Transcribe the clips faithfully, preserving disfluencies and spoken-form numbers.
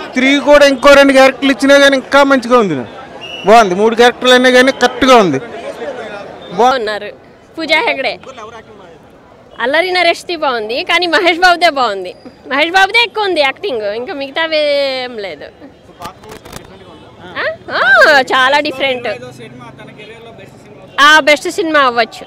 Three కూడా ఇంకో రెండు క్యారెక్టర్లు ఇచ్చినా కానీ ఇంకా మంచిగా ఉంది. బాగుంది. మూడు క్యారెక్టర్లు అయినా కానీ కరెక్ట్గా ఉంది. బాగున్నారు. పూజా హెగ్డే, అల్లరి నరేష్ది బాగుంది, కానీ మహేష్ బాబుదే బాగుంది. మహేష్ బాబుదే ఎక్కువ ఉంది యాక్టింగ్, ఇంకా మిగతావి ఏం లేదు. చాలా డిఫరెంట్. బెస్ట్ సినిమా అవ్వచ్చు.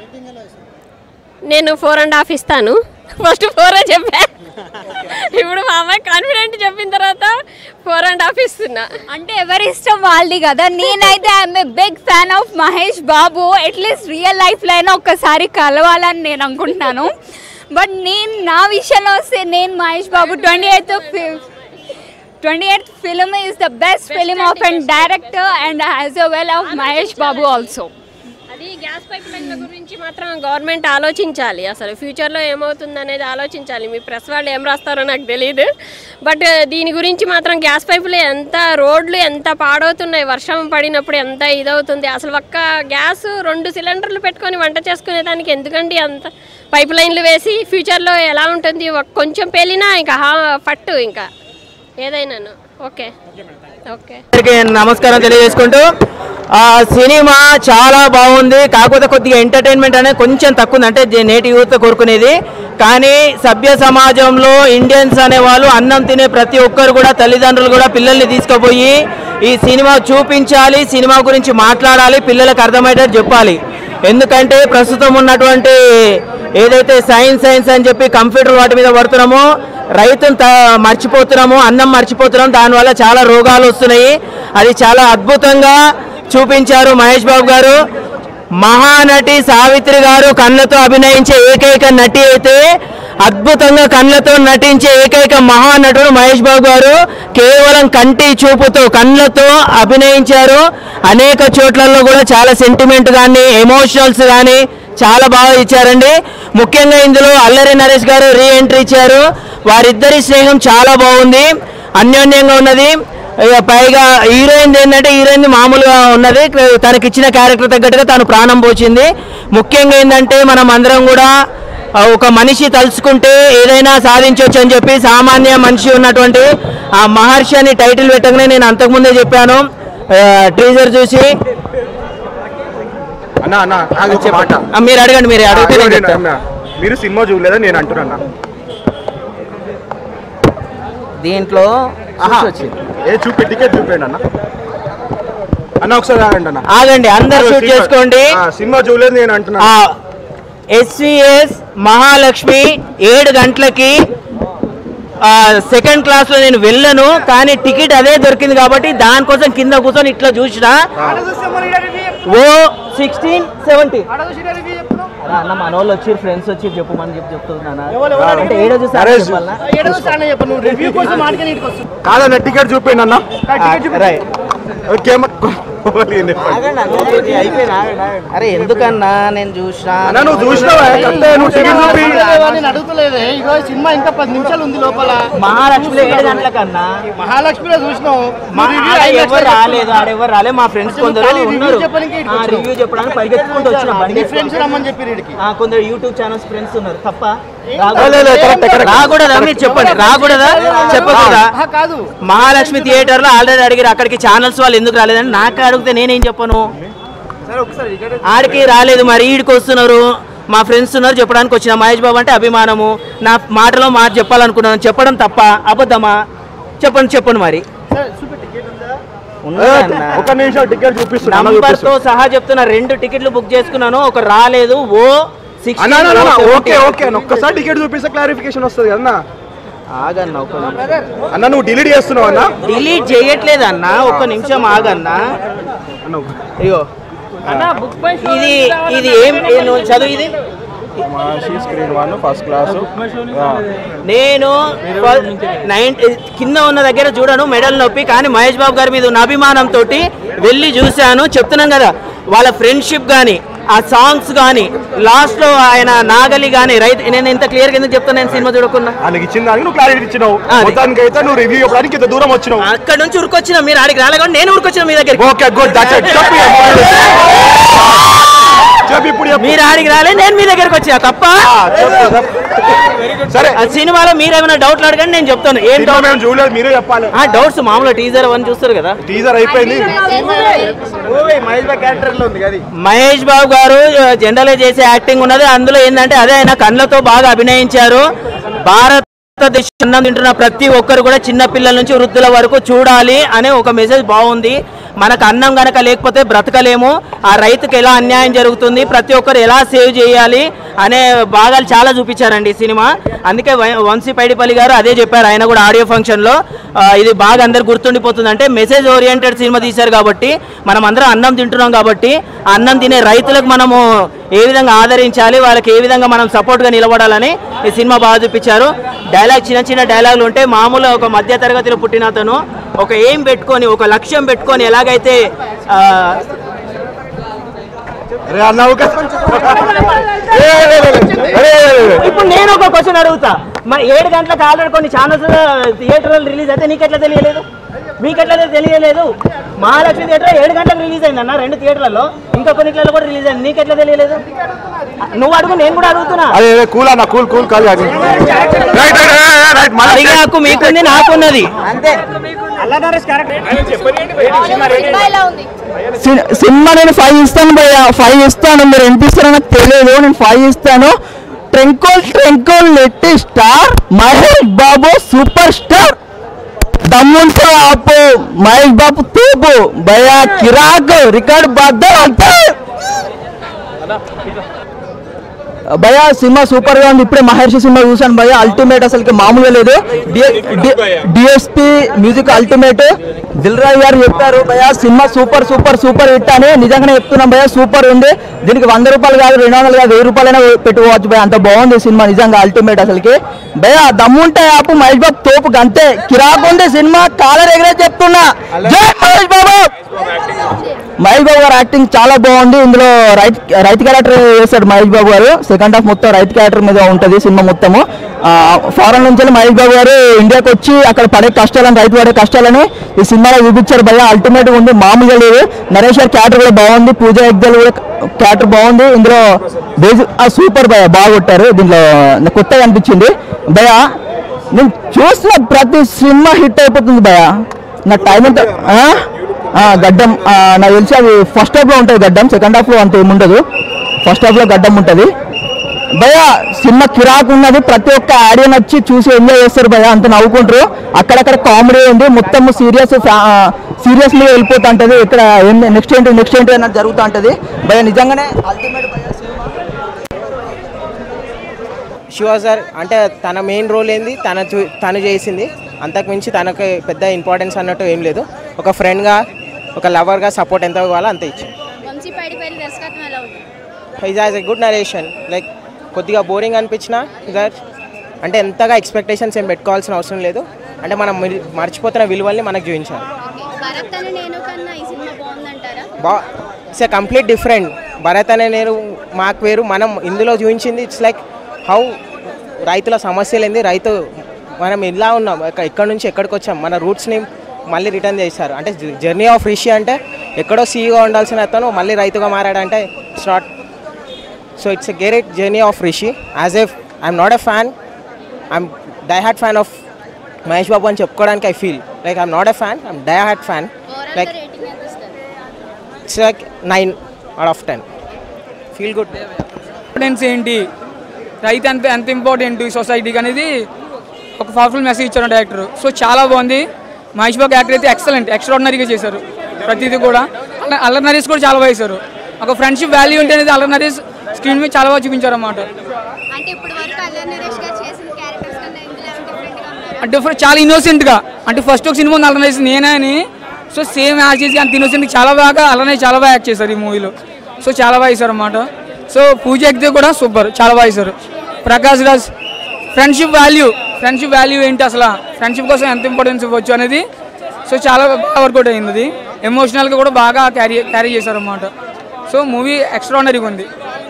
నేను ఫోర్ అండ్ హాఫ్ ఇస్తాను. ఫస్ట్ ఫోరే చెప్పా, ఇప్పుడు మా అమ్మాయి కాన్ఫిడెంట్ చెప్పిన తర్వాత ఫోర్ అండ్ హాఫ్ ఇస్తున్నా. అంటే ఎవరి ఇష్టం వాళ్ళది కదా. నేనైతే I'm a big fan of Mahesh Babu. At least real లైఫ్లో అయినా ఒక్కసారి కలవాలని నేను అనుకుంటున్నాను. బట్ నేను నా విషయంలో వస్తే నేను Mahesh Babu twenty eighth twenty eighth film is the best film of and director and as a well of Mahesh Babu also. అది గ్యాస్ పైప్ లైన్ల గురించి మాత్రం గవర్నమెంట్ ఆలోచించాలి. అసలు ఫ్యూచర్లో ఏమవుతుంది అనేది ఆలోచించాలి. మీ ప్రెస్ వాళ్ళు ఏం రాస్తారో నాకు తెలియదు. బట్ దీని గురించి మాత్రం గ్యాస్ పైపులు ఎంత రోడ్లు ఎంత పాడవుతున్నాయి, వర్షం పడినప్పుడు ఎంత ఇదవుతుంది. అసలు ఒక్క గ్యాస్ రెండు సిలిండర్లు పెట్టుకొని వంట చేసుకునేదానికి ఎందుకండి అంత పైప్ లైన్లు వేసి? ఫ్యూచర్లో ఎలా ఉంటుంది? కొంచెం పేలినా ఇంకా ఫట్టు ఇంకా ఏదైనాను. ఓకే ఓకే నమస్కారం తెలియజేసుకుంటూ, ఆ సినిమా చాలా బాగుంది. కాకపోతే కొద్దిగా ఎంటర్టైన్మెంట్ అనేది కొంచెం తక్కువ ఉంది, అంటే నేటి యూత్ కోరుకునేది. కానీ సభ్య సమాజంలో ఇండియన్స్ అనేవాళ్ళు అన్నం తినే ప్రతి ఒక్కరు కూడా తల్లిదండ్రులు కూడా పిల్లల్ని తీసుకుపోయి ఈ సినిమా చూపించాలి, సినిమా గురించి మాట్లాడాలి, పిల్లలకు అర్థమయ్యేటట్టు చెప్పాలి. ఎందుకంటే ప్రస్తుతం ఉన్నటువంటి ఏదైతే సైన్స్ సైన్స్ అని చెప్పి కంప్యూటర్ వాటి మీద పడుతున్నామో, రైతును మర్చిపోతున్నాము, అన్నం మర్చిపోతున్నాం, దానివల్ల చాలా రోగాలు వస్తున్నాయి. అది చాలా అద్భుతంగా చూపించారు మహేష్ బాబు గారు. మహానటి సావిత్రి గారు కళ్ళతో అభినయించే ఏకైక నటి అయితే, అద్భుతంగా కళ్ళతో నటించే ఏకైక మహానటుడు మహేష్ బాబు గారు. కేవలం కంటి చూపుతో కళ్ళతో అభినయించారు. అనేక చోట్లలో కూడా చాలా సెంటిమెంట్ కానీ ఎమోషనల్స్ కానీ చాలా బాగా ఇచ్చారండి. ముఖ్యంగా ఇందులో అల్లరి నరేష్ గారు రీ ఎంట్రీ ఇచ్చారు. వారిద్దరి స్నేహం చాలా బాగుంది, అన్యోన్యంగా ఉన్నది. పైగా హీరోయిన్ ఏంటంటే హీరోయిన్ మామూలుగా ఉన్నది, తనకి ఇచ్చిన క్యారెక్టర్ తగ్గట్టుగా తను ప్రాణం పోచింది. ముఖ్యంగా ఏంటంటే మనం అందరం కూడా ఒక మనిషి తలుచుకుంటే ఏదైనా సాధించవచ్చు అని చెప్పి సామాన్య మనిషి ఉన్నటువంటి ఆ మహర్షి అని టైటిల్ పెట్టగానే నేను అంతకుముందే చెప్పాను టీజర్ చూసి. మీరు అడగండి, మీరు అడిగితే మీరు సినిమా చూడలేదా నేను అంటున్నా. దీంట్లో ఏ చూపి టికెట్ చూపండి అన్న. అన్న ఒకసారి ఆగండి అన్న, ఆగండి, అందరు షూట్ చేసుకోండి. సినిమా చూడలేదు నేను అంటున్నా. ఎస్విఎస్ మహాలక్ష్మి ఏడు గంటలకి సెకండ్ క్లాస్ లో నేను వెళ్ళను, కానీ టికెట్ అదే దొరికింది కాబట్టి దానికోసం కింద కూర్చొని ఇట్లా చూసిన. ఓ సిక్స్టీన్ సెవెంటీ అన్న మన వాళ్ళు వచ్చి ఫ్రెండ్స్ వచ్చి చెప్పమని చెప్పి చెప్తున్నా. అంటే ఏడో కాదన్న టికెట్ చూపండి అన్న. అరే ఎందుకన్నా నేను చూసినా, నువ్వు చూసినావా? సినిమా ఇంకా పది నిమిషాలు ఉంది లోపల. మహాలక్ష్మిలో ఏడు గంటలకన్నా మహాలక్ష్మిలో చూసినావు. ఎవరు రాలేదు, ఆడెవరు రాలేదు. మా ఫ్రెండ్స్ కొందరు రివ్యూ చెప్పడానికి పరిగెత్తుకుంటూ వచ్చిన ఫ్రెండ్స్ రమ్మని చెప్పి కొందరు యూట్యూబ్ ఛానల్స్ ఫ్రెండ్స్ ఉన్నారు. తప్ప రాకూడదా? మీరు చెప్పండి, రాకూడదా? చెప్పకూడదా? కాదు, మహాలక్ష్మి థియేటర్ లో ఆల్రెడీ అడిగారు, అక్కడికి ఛానల్స్ వాళ్ళు ఎందుకు రాలేదని నాకు అడిగితే నేనేం చెప్పను. ఆడికి రాలేదు, మరి ఈడికి వస్తున్నారు, మా ఫ్రెండ్స్ ఉన్నారు చెప్పడానికి వచ్చిన. మహేష్ బాబు అంటే అభిమానము, నా మాటలో మాట చెప్పాలనుకున్నాను. చెప్పడం తప్ప అబద్ధమా? చెప్పండి చెప్పండి. మరి నంబర్ తో సహా చెప్తున్నా, రెండు టికెట్లు బుక్ చేసుకున్నాను, ఒక రాలేదు. ఓ ఓకే ఓకే ఒక్కసారి టికెట్ చూపిస్తే క్లారిఫికేషన్ వస్తుంది కదా. ఆగన్నా ఒక అన్న, నువ్వు డిలీట్ చేస్తున్నావు అన్న? డిలీట్ చేయట్లేదు అన్న, ఒక్క నిమిషం ఆగన్నా. అయ్యో ఇది ఇది ఏం చదువు ఇది? First class. నేను నైన్ కింద ఉన్న దగ్గర చూడను, మెడల్ నొప్పి. కానీ మహేష్ బాబు గారి మీద ఉన్న అభిమానంతో వెళ్ళి చూశాను. చెప్తున్నాం కదా, వాళ్ళ ఫ్రెండ్షిప్ కానీ ఆ సాంగ్స్ కానీ లాస్ట్ లో ఆయన నాగలి కానీ రైతు. నేను ఇంత క్లియర్ గా ఎందుకు చెప్తాను? నేను సినిమా చూడకుండా దూరం వచ్చినావు, అక్కడ నుంచి ఉరికొచ్చిన. మీరు ఆడికి రాలేదు, నేను ఉరికొచ్చిన మీ దగ్గర. ఇప్పుడు మీరు ఆడికి రాలేదు, నేను మీ దగ్గరకు వచ్చా. తప్ప సరే ఆ సినిమాలో మీరేమైనా డౌట్లు అడగండి, నేను చెప్తాను. ఏం సినిమా మేము చూడలేదు, మీరే చెప్పాలి. ఆ డౌట్స్ మామూలు టీజర్ అవన్నీ చూస్తారు కదా. టీజర్ అయిపోయింది. మహేష్ బాబు క్యారెక్టర్ లో ఉంది కదా. మహేష్ బాబు గారు జనరల్ గా చేసే యాక్టింగ్ ఉన్నది. అందులో ఏంటంటే అదే ఆయన కళ్ళతో బాగా అభినయించారు. భారతదేశం అన్నం తింటున్న ప్రతి ఒక్కరు కూడా చిన్న పిల్లల నుంచి వృద్ధుల వరకు చూడాలి అనే ఒక మెసేజ్ బాగుంది. మనకు అన్నం గనక లేకపోతే బ్రతకలేము, ఆ రైతుకి ఎలా అన్యాయం జరుగుతుంది, ప్రతి ఒక్కరు ఎలా సేవ్ చేయాలి అనే భాగాలు చాలా చూపించారండి ఈ సినిమా. అందుకే వంశీ పైడిపల్లి గారు అదే చెప్పారు ఆయన కూడా ఆడియో ఫంక్షన్లో. ఇది బాగా అందరు గుర్తుండిపోతుంది. అంటే మెసేజ్ ఓరియంటెడ్ సినిమా తీశారు కాబట్టి మనం అందరం అన్నం తింటున్నాం కాబట్టి అన్నం తినే రైతులకు మనము ఏ విధంగా ఆదరించాలి, వాళ్ళకి ఏ విధంగా మనం సపోర్ట్గా నిలబడాలని ఈ సినిమా బాగా చూపించారు. డైలాగ్ చిన్న చిన్న డైలాగులు ఉంటే మామూలు ఒక మధ్య తరగతిలో పుట్టిన అతను ఒక ఎయిమ్ పెట్టుకొని ఒక లక్ష్యం పెట్టుకొని ఎలాగైతే ఇప్పుడు నేను ఒక క్వశ్చన్ అడుగుతా, మరి ఏడు గంటలకు ఆల్రెడీ కొన్ని ఛానల్స్ థియేటర్లో రిలీజ్ అయితే నీకెట్లా తెలియలేదు, మీకెట్లా తెలియలేదు? మహాలక్ష్మి థియేటర్ ఏడు గంటలకు రిలీజ్ అయింది అన్న, రెండు థియేటర్లలో, ఇంకా కొన్నిట్లలో కూడా రిలీజ్ అయింది, నీకెట్లా తెలియలేదు? నువ్వు అడుగు, నేను కూడా అడుగుతున్నా. కూల్ అన్న, కూల్ కూల్ కాదు. హక్కు మీకుంది, నాకున్నది. అంతే. సినిమా నేను ఫైవ్ ఇస్తాను భయ్య, ఫైవ్ ఇస్తాను. మీరు ఎంత ఇస్తారో నాకు తెలియదు, నేను ఫైవ్ ఇస్తాను. ట్రెంకోల్ ట్రెంకోల్ లెట్టి star Mahesh Babu super star. దమ్ముంటే ఆపు, మహేష్ బాబు తూపు భయ్య, కిరాక్ రికార్డ్ బద్ద అంతే భయ్య. సినిమా సూపర్ గా ఉంది. ఇప్పుడే మహర్షి సినిమా చూసాను భయ్య, అల్టిమేట్, అసలుకి మామూలుగా లేదు. DSP music ultimate. Dil Raju garu చెప్పారు భయ్య cinema super super super hit అని. నిజంగానే చెప్తున్నాం భయ్య, సూపర్ ఉంది. దీనికి వంద రూపాయలు కాదు, రెండు వందలు కాదు, వెయ్యి రూపాయలైనా పెట్టుకోవచ్చు భయ్య, అంత బాగుంది సినిమా, నిజంగా అల్టిమేట్. అసలుకి భయ్య దమ్ముంటే ఆపు, మహేష్ బాబు తోపు గంతే, కిరాక్ ఉంది సినిమా, కాలర్ ఎగరే చెప్తున్నా. జై మహేష్ బాబు. మహేష్ బాబు గారు యాక్టింగ్ చాలా బాగుంది. ఇందులో రైతు రైతు క్యారెక్టర్ చేస్తాడు మహేష్ బాబు గారు. సెకండ్ హాఫ్ మొత్తం రైతు క్యారెక్టర్ మీద ఉంటుంది సినిమా మొత్తము. ఫారెన్ నుంచి మహేష్ బాబు గారు ఇండియాకి వచ్చి అక్కడ పడే కష్టాలను, రైతు పడే కష్టాలని ఈ సినిమాలో చూపించారు భయ్య, అల్టిమేట్ ఉంది, మామూలుగా లేదు. నరేష్ గారి క్యారెక్టర్ కూడా బాగుంది, పూజా హెగ్దేల్ కూడా క్యారెక్టర్ బాగుంది. ఇందులో బేసిక్ సూపర్ భయ్య, బాగా కొట్టారు. దీంట్లో కొత్తగా అనిపించింది భయ్య. నేను చూసిన ప్రతి సినిమా హిట్ అయిపోతుంది భయ్య. నా టైం అంతా గడ్డం నాకు తెలిసి అది ఫస్ట్ హాఫ్లో ఉంటుంది గడ్డం, సెకండ్ హాఫ్లో అంత ఏముండదు, ఫస్ట్ హాఫ్లో గడ్డం ఉంటుంది భయ్య. సినిమా కిరాక్ ఉన్నది, ప్రతి ఒక్క ఆడియన్ వచ్చి చూసి ఎంజాయ్ చేస్తారు భయ్య, అంత నవ్వుకుంటారు. అక్కడక్కడ కామెడీ ఉంది, మొత్తం సీరియస్ సీరియస్ మీద వెళ్ళిపోతూ ఉంటుంది. ఇక్కడ నెక్స్ట్ ఏంటి నెక్స్ట్ ఏంటి అన్నది జరుగుతూ ఉంటుంది భయ్య, నిజంగానే అల్టిమేట్ భయ్య. శివ సార్ అంటే తన మెయిన్ రోల్ ఏంది తన తను చేసింది, అంతకుమించి తనకు పెద్ద ఇంపార్టెన్స్ అన్నట్టు ఏం లేదు. ఒక ఫ్రెండ్గా, ఒక లవర్గా సపోర్ట్ ఎంత ఇవ్వాలో అంత ఇచ్చి. It has a good narration. Like కొద్దిగా బోరింగ్ అనిపించిన దట్ అంటే ఎంతగా ఎక్స్పెక్టేషన్స్ ఏం పెట్టుకోవాల్సిన అవసరం లేదు. అంటే మనం మర్చిపోతున్న విలువల్ని మనకు చూపించాలి. బా it's a complete different. Bharat Ane Nenu మాకు వేరు, మనం ఇందులో చూపించింది ఇట్స్ లైక్ హౌ రైతుల సమస్యలు ఏంది, రైతు మనం ఇలా ఉన్నాం, ఎక్కడి నుంచి ఎక్కడికి వచ్చాం, మన రూట్స్ని మళ్ళీ రిటర్న్ చేశారు. అంటే జర్నీ ఆఫ్ రిషి అంటే ఎక్కడో సీఈగా ఉండాల్సిన అతను మళ్ళీ రైతుగా మారాడంటే it's not. So it's a great journey of Rishi. As a I'm not a fan, I'm die heart fan of Mahesh Babu అని చెప్పుకోవడానికి I feel like I'm not a fan, I'm die heart fan. Like it's like nine out of ten. Feel good. Importance ఏంటి, రైతు ఎంత ఎంత important సొసైటీకి అనేది ఒక powerful message ఇచ్చారు డైరెక్టర్. సో చాలా బాగుంది. మహేష్ బాబు యాక్టర్ అయితే ఎక్సలెంట్, ఎక్స్ట్రాడినరీగా చేశారు ప్రతిదీ కూడా. అల్లరి నరేష్ కూడా చాలా బాగా చేశారు. ఒక ఫ్రెండ్షిప్ వాల్యూ ఏంటి అనేది అల్లరి నరేష్ స్క్రీన్ మీద చాలా బాగా చూపించారు అన్నమాట. డిఫరెంట్, చాలా ఇన్నోసెంట్గా. అంటే ఫస్ట్ ఒక సినిమా ఉంది అల్లరి నరేష్ నేనే అని, సో సేమ్ యాక్ట్ చేసి అంత ఇన్నోసెంట్గా చాలా బాగా అల్లరి నరేష్ చాలా బాగా యాక్ట్ చేశారు ఈ మూవీలో. సో చాలా బాగా చేశారు అన్నమాట. సో పూజ ఎక్కితే కూడా సూపర్, చాలా బాగా చేశారు. Prakash Raj friendship value, friendship value ఏంటి, అసలు ఫ్రెండ్షిప్ కోసం ఎంత ఇంపార్టెన్స్ ఇవ్వచ్చు అనేది సో చాలా బాగా వర్కౌట్ అయింది. అది ఎమోషనల్గా కూడా బాగా క్యారీ క్యారీ చేశారు అన్నమాట. సో మూవీ ఎక్స్ట్రాడినరీగా ఉంది.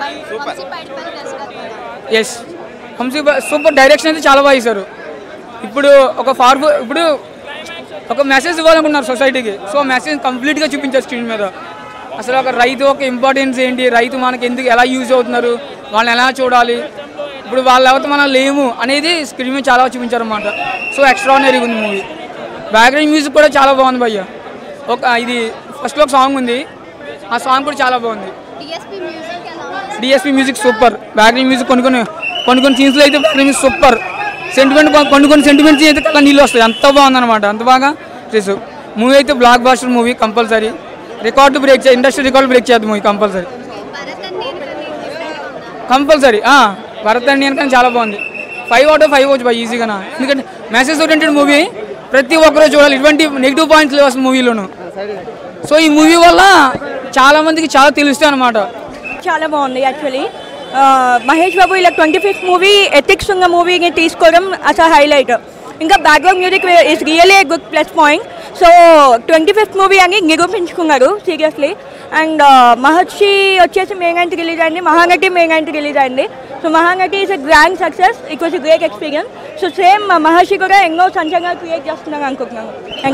Yes, Vamsi super. డైరెక్షన్ అయితే చాలా బాగా చేశారు. ఇప్పుడు ఒక ఫార్ఫు ఇప్పుడు ఒక మెసేజ్ ఇవ్వాలనుకున్నారు సొసైటీకి. సో మెసేజ్ కంప్లీట్గా చూపించారు స్క్రీన్ మీద. అసలు ఒక రైతు ఒక ఇంపార్టెన్స్ ఏంటి, రైతు మనకి ఎందుకు ఎలా యూజ్ అవుతున్నారు, వాళ్ళని ఎలా చూడాలి. ఇప్పుడు వాళ్ళ లేకపోతే మనం లేము అనేది స్క్రీన్ మీద చాలా చూపించారు అనమాట. సో ఎక్స్ట్రాడినరీగా ఉంది మూవీ. బ్యాక్గ్రౌండ్ మ్యూజిక్ కూడా చాలా బాగుంది భయ్య. ఒక ఇది ఫస్ట్లో ఒక సాంగ్ ఉంది, ఆ సాంగ్ కూడా చాలా బాగుంది. DSP music super. Background music కొన్ని కొన్ని కొన్ని కొన్ని సీన్స్లో అయితే బ్యాక్గ్రౌండ్ మ్యూజిక్ సూపర్. సెంటిమెంట్ కొన్ని కొన్ని సెంటిమెంట్స్ అయితే కల్లా నీళ్ళు వస్తాయి, అంత బాగుందన్నమాట, అంత బాగా చేసు. మూవీ అయితే blockbuster movie compulsory. Record break చేయాలి, ఇండస్ట్రీ రికార్డు బ్రేక్ చేద్దాం movie compulsory compulsory. Bharat Indian కానీ చాలా బాగుంది. ఫైవ్ అవుట్ ఆఫ్ ఫైవ్ వచ్చు బాగా ఈజీగా. ఎందుకంటే మెసేజ్ ఓరియంటెడ్ మూవీ, ప్రతి ఒక్కరూ చూడాలి. ఇటువంటి నెగిటివ్ పాయింట్స్ లేవు అసలు మూవీలోను. సో ఈ మూవీ వల్ల చాలా మందికి చాలా తెలుస్తాయి అనమాట. చాలా బాగుంది యాక్చువల్లీ. మహేష్ బాబు ఇలా ట్వంటీ ఫిఫ్త్ మూవీ ఎథిక్స్ ఉన్న మూవీని తీసుకోవడం అసలు హైలైట్. ఇంకా background music is really a good plus point. So twenty fifth movie అని నిరూపించుకున్నారు సీరియస్లీ. అండ్ మహర్షి వచ్చేసి మే నైన్త్ రిలీజ్ అయింది, మహానటి మే నైన్త్ రిలీజ్ అయింది. So Mahanati is a grand success, it was a great experience. So same Maharshi కూడా ఎన్నో సంచలనాలు create చేస్తున్నారు అనుకుంటున్నాను.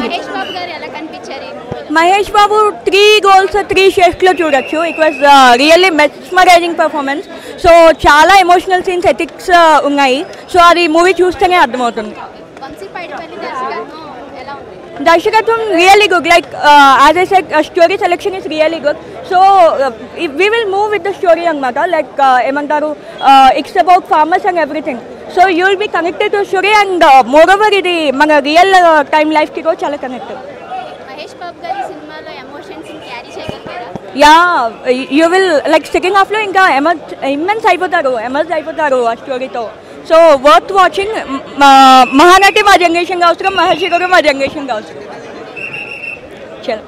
Mahesh Babu three goals three షేడ్స్లో చూడొచ్చు. It was really mesmerising performance. So చాలా ఎమోషనల్ సీన్స్ ఎథిక్స్ ఉన్నాయి. సో అది మూవీ చూస్తేనే అర్థమవుతుంది. దర్శకత్వం really good. Like as I said story selection is really good. So we will move with the story అనమాట. Like ఏమంటారు, it's about farmers and everything. So you will be connected to story and moreover ఇది మన real time లైఫ్కి కూడా చాలా connected. Yeah you will like second హాఫ్లో ఇంకా emerge immense అయిపోతారు, ఎమర్జ్ అయిపోతారు ఆ స్టోరీతో. So worth watching. మహానటి మా జనరేషన్గా అవసరం, మహర్షి కూడా మా జనరేషన్గా అవసరం. చలో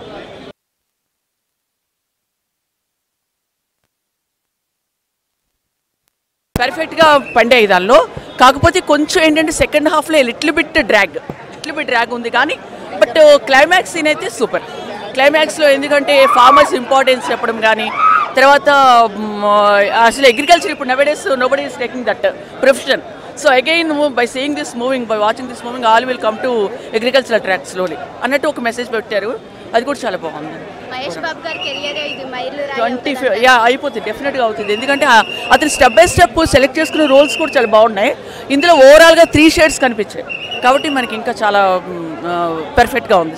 పర్ఫెక్ట్గా పండే దానిలో. కాకపోతే కొంచెం ఏంటంటే సెకండ్ హాఫ్లో little bit drag little bit drag ఉంది కానీ బట్ క్లైమాక్స్ సీన్ అయితే సూపర్. క్లైమాక్స్లో ఎందుకంటే ఫార్మర్స్ ఇంపార్టెన్స్ చెప్పడం కానీ, తర్వాత అసలు అగ్రికల్చర్ ఇప్పుడు nowadays nobody is taking that profession. So again by seeing this moving, by watching this moving, all will come to agricultural track slowly అన్నట్టు ఒక మెసేజ్ పెట్టారు. అది కూడా చాలా బాగుంది. ట్వంటీ ఫైవ్ యా అయిపోతుంది, డెఫినెట్గా అవుతుంది. ఎందుకంటే అతను స్టెప్ బై స్టెప్ సెలెక్ట్ చేసుకునే రోల్స్ కూడా చాలా బాగున్నాయి. ఇందులో ఓవరాల్గా త్రీ షేడ్స్ కనిపించాయి కాబట్టి మనకి ఇంకా చాలా పర్ఫెక్ట్గా ఉంది.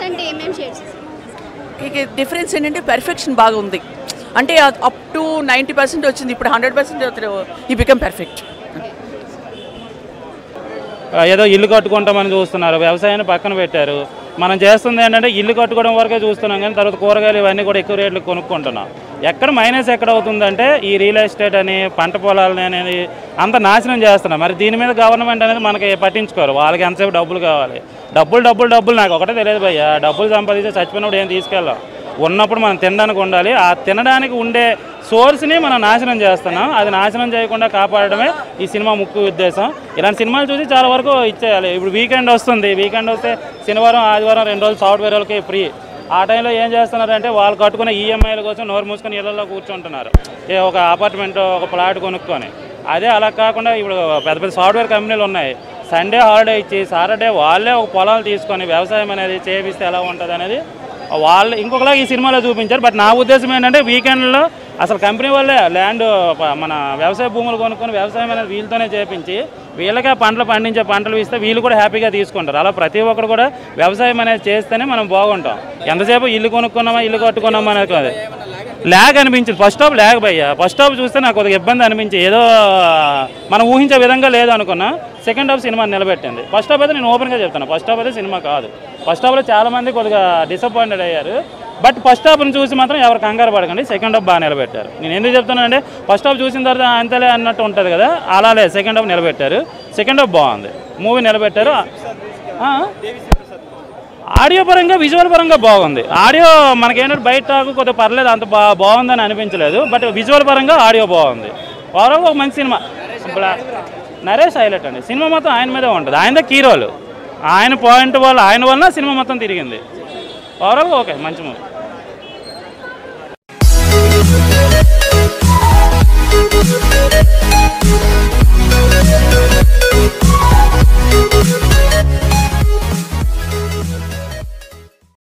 డిఫరెన్స్ ఏంటంటే పర్ఫెక్షన్ బాగా ఉంది. అంటే అప్ టు నైంటీ పర్సెంట్ వచ్చింది, ఇప్పుడు హండ్రెడ్ పర్సెంట్ ఈ బికమ్ పర్ఫెక్ట్. ఏదో ఇల్లు కట్టుకుంటామని చూస్తున్నారు, వ్యవసాయాన్ని పక్కన పెట్టారు. మనం చేస్తుంది ఏంటంటే ఇల్లు కట్టుకోవడం వరకే చూస్తున్నాం కానీ తర్వాత కూరగాయలు ఇవన్నీ కూడా ఎక్కువ రేట్లు కొనుక్కుంటున్నాం. ఎక్కడ మైనస్ ఎక్కడ అవుతుందంటే ఈ రియల్ ఎస్టేట్ అని, పంట పొలాలని అనేది అంత నాశనం చేస్తున్నాం. మరి దీని మీద గవర్నమెంట్ అనేది మనకి పట్టించుకోరు. వాళ్ళకి ఎంతసేపు డబ్బులు కావాలి, డబ్బులు డబ్బులు డబ్బులు. నాకు ఒకటే తెలియదు భయ్య, డబ్బులు సంపాదించి చచ్చిపోయినప్పుడు ఏం తీసుకెళ్ళాం. ఉన్నప్పుడు మనం తినడానికి ఉండాలి. ఆ తినడానికి ఉండే సోర్స్ని మనం నాశనం చేస్తున్నాం. అది నాశనం చేయకుండా కాపాడడమే ఈ సినిమా ముఖ్య ఉద్దేశం. ఇలాంటి సినిమాలు చూసి చాలా వరకు ఇచ్చేయాలి. ఇప్పుడు వీకెండ్ వస్తుంది, వీకెండ్ వస్తే శనివారం ఆదివారం రెండు రోజులు సాఫ్ట్వేర్ వాళ్ళకి ఫ్రీ. ఆ టైంలో ఏం చేస్తున్నారంటే వాళ్ళు కట్టుకునే ఈఎంఐల కోసం నోరు మూసుకొని ఇళ్లలో కూర్చుంటున్నారు, ఏ ఒక అపార్ట్మెంట్ ఒక ప్లాట్ కొనుక్కొని. అదే అలా కాకుండా ఇప్పుడు పెద్ద పెద్ద సాఫ్ట్వేర్ కంపెనీలు ఉన్నాయి, సండే హాలిడే ఇచ్చి సాటర్డే వాళ్ళే ఒక పొలాలు తీసుకొని వ్యవసాయం అనేది చేపిస్తే ఎలా ఉంటుంది అనేది వాళ్ళు ఇంకొకలా ఈ సినిమాలో చూపించారు. బట్ నా ఉద్దేశం ఏంటంటే వీకెండ్లో అసలు కంపెనీ వాళ్ళే ల్యాండ్ మన వ్యవసాయ భూములు కొనుక్కొని వ్యవసాయం అనేది వీళ్ళతోనే చేపించి వీళ్ళకే పంటలు పండించే పంటలు ఇస్తే వీళ్ళు కూడా హ్యాపీగా తీసుకుంటారు. అలా ప్రతి ఒక్కరు కూడా వ్యవసాయం అనేది చేస్తేనే మనం బాగుంటాం. ఎంతసేపు ఇల్లు కొనుక్కున్నామా ఇల్లు కట్టుకున్నామా అనేది కాదు. ల్యాగ్ అనిపించింది ఫస్ట్ హాఫ్, ల్యాగ్ భయ్య. ఫస్ట్ హాఫ్ చూస్తే నాకు కొద్దిగా ఇబ్బంది అనిపించి ఏదో మనం ఊహించే విధంగా లేదు అనుకున్నా. సెకండ్ హాఫ్ సినిమా నిలబెట్టింది. ఫస్ట్ హాఫ్ అయితే నేను ఓపెన్గా చెప్తాను, ఫస్ట్ హాఫ్ అయితే సినిమా కాదు. ఫస్ట్ హాఫ్లో చాలామంది కొద్దిగా డిసప్పాయింటెడ్ అయ్యారు. బట్ ఫస్ట్ హాఫ్ని చూసి మాత్రం ఎవరు కంగారు పడకండి, సెకండ్ హాఫ్ బాగా నిలబెట్టారు. నేను ఎందుకు చెప్తున్నానంటే ఫస్ట్ హాఫ్ చూసిన తర్వాత అంతలే అన్నట్టు ఉంటుంది కదా, అలా లేదు. సెకండ్ హాఫ్ నిలబెట్టారు, సెకండ్ హాఫ్ బాగుంది, మూవీ నిలబెట్టారు. ఆడియో పరంగా విజువల్ పరంగా బాగుంది. ఆడియో మనకేంటంటే బయట టాకు కొద్దిగా పర్లేదు, అంత బా బాగుందని అనిపించలేదు. బట్ విజువల్ పరంగా ఆడియో బాగుంది. ఓవరాల్ ఒక మంచి సినిమా. నరేష్ హైలైట్ అండి, సినిమా మొత్తం ఆయన మీదే ఉంటుంది. ఆయనదే కీ రోల్, ఆయన పాయింట్ వల్ల ఆయన వలన సినిమా మొత్తం తిరిగింది. ఓవరాల్ ఓకే, మంచి మూవీ.